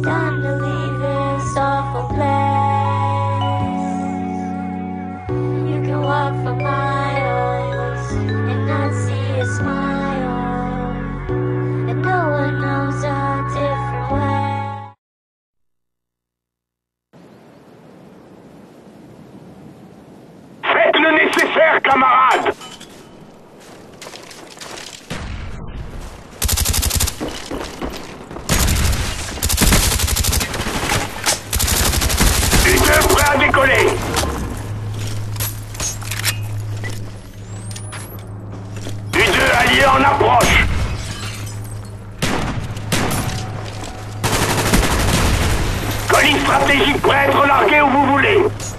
time to leave this awful place. You can walk for miles and not see a smile, and no one knows a different way. Faites le nécessaire, camarades! U2 prêt à décoller! U2 alliés en approche! Colis stratégique prêt à être largué où vous voulez!